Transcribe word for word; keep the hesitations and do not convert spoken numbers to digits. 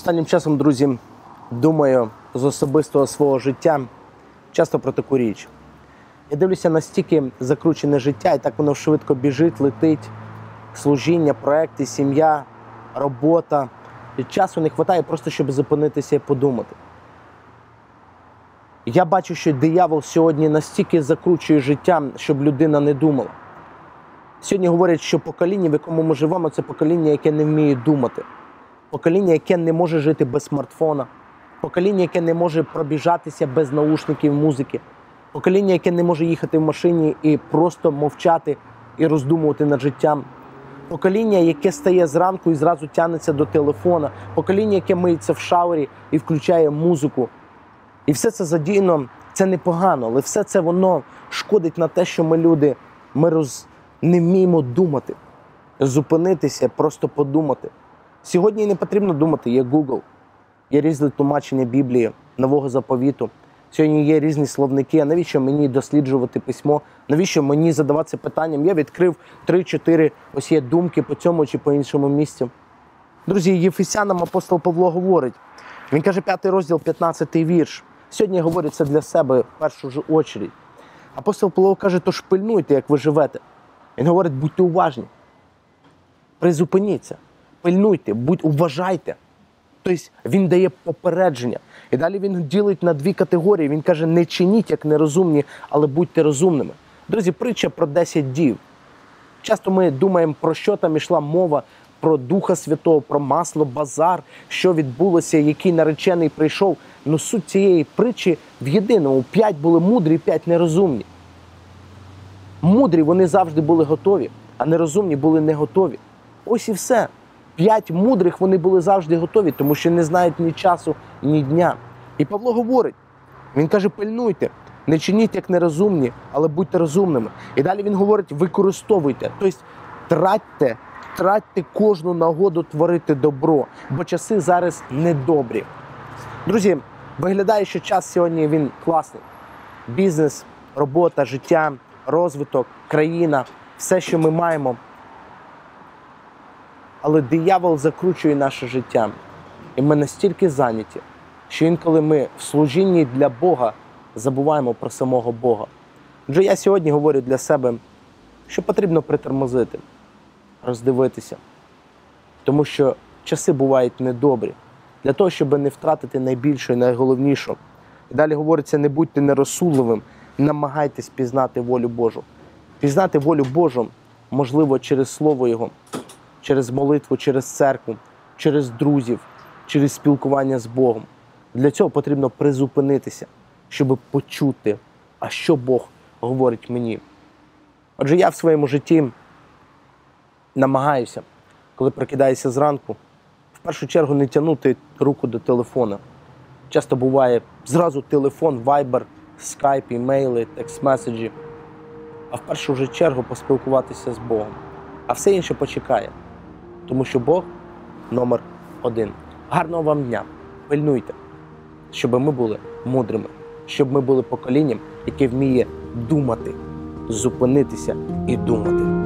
Останнім часом, друзі, думаю з особистого свого життя часто про таку річ. Я дивлюся, настільки закручене життя, і так воно швидко біжить, летить. Служіння, проекти, сім'я, робота. І часу не вистачає просто, щоб зупинитися і подумати. Я бачу, що диявол сьогодні настільки закручує життя, щоб людина не думала. Сьогодні говорять, що покоління, в якому ми живемо, це покоління, яке не вміє думати. Покоління, яке не може жити без смартфона. Покоління, яке не може пробіжатися без наушників, музики. Покоління, яке не може їхати в машині і просто мовчати і роздумувати над життям. Покоління, яке стає зранку і зразу тягнеться до телефона. Покоління, яке миється в шаурі і включає музику. І все це задіяно, це непогано, але все це воно шкодить на те, що ми люди, ми роз... не вміємо думати. Зупинитися, просто подумати. Сьогодні не потрібно думати, є Google, є різні тлумачення Біблії, Нового Заповіту. Сьогодні є різні словники, а навіщо мені досліджувати письмо, навіщо мені задаватися питанням. Я відкрив три-чотири ось є думки по цьому чи по іншому місцю. Друзі, Єфесянам апостол Павло говорить, він каже, п'ятий розділ, п'ятнадцятий вірш. Сьогодні я говорю це для себе в першу ж очередь. Апостол Павло каже, тож пильнуйте, як ви живете. Він говорить, будьте уважні, призупиніться, пильнуйте, будь, уважайте. Тобто він дає попередження. І далі він ділить на дві категорії. Він каже, не чиніть, як нерозумні, але будьте розумними. Друзі, притча про десять дів. Часто ми думаємо, про що там йшла мова, про Духа Святого, про масло, базар, що відбулося, який наречений прийшов. Но суть цієї притчі в єдиному. П'ять були мудрі, п'ять нерозумні. Мудрі вони завжди були готові, а нерозумні були не готові. Ось і все. П'ять мудрих вони були завжди готові, тому що не знають ні часу, ні дня. І Павло говорить, він каже, пильнуйте, не чиніть як нерозумні, але будьте розумними. І далі він говорить, використовуйте, тобто тратьте, тратьте кожну нагоду творити добро, бо часи зараз недобрі. Друзі, виглядає, що час сьогодні він класний. Бізнес, робота, життя, розвиток, країна, все, що ми маємо. Але диявол закручує наше життя. І ми настільки зайняті, що інколи ми в служінні для Бога забуваємо про самого Бога. Отже, я сьогодні говорю для себе, що потрібно притормозити, роздивитися. Тому що часи бувають недобрі. Для того, щоб не втратити найбільше і найголовніше. І далі говориться, не будьте нерозсудливим, намагайтесь пізнати волю Божу. Пізнати волю Божу можливо через Слово Його. Через молитву, через церкву, через друзів, через спілкування з Богом. Для цього потрібно призупинитися, щоб почути, а що Бог говорить мені. Отже, я в своєму житті намагаюся, коли прокидаюся зранку, в першу чергу не тягнути руку до телефона. Часто буває зразу телефон, вайбер, скайп, імейли, текст-меседжі. А в першу ж чергу поспілкуватися з Богом. А все інше почекає. Тому що Бог номер один. Гарного вам дня. Пильнуйте, щоб ми були мудрими. Щоб ми були поколінням, яке вміє думати, зупинитися і думати.